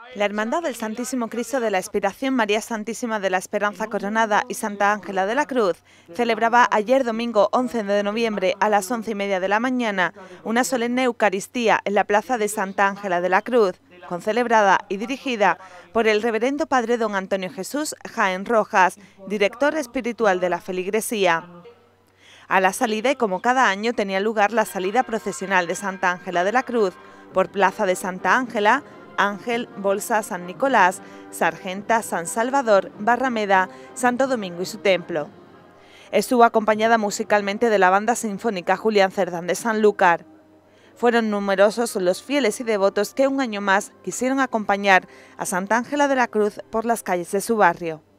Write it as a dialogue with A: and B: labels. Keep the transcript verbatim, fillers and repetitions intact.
A: La Hermandad del Santísimo Cristo de la Expiración, María Santísima de la Esperanza Coronada y Santa Ángela de la Cruz celebraba ayer domingo once de noviembre a las once y media de la mañana una solemne Eucaristía en la plaza de Santa Ángela de la Cruz, concelebrada y dirigida por el reverendo padre don Antonio Jesús Jaén Rojas, director espiritual de la feligresía. A la salida, y como cada año, tenía lugar la salida procesional de Santa Ángela de la Cruz por Plaza de Santa Ángela, Ángel, Bolsa, San Nicolás, Sargenta, San Salvador, Barrameda, Santo Domingo y su templo. Estuvo acompañada musicalmente de la banda sinfónica Julián Cerdán de Sanlúcar. Fueron numerosos los fieles y devotos que un año más quisieron acompañar a Santa Ángela de la Cruz por las calles de su barrio.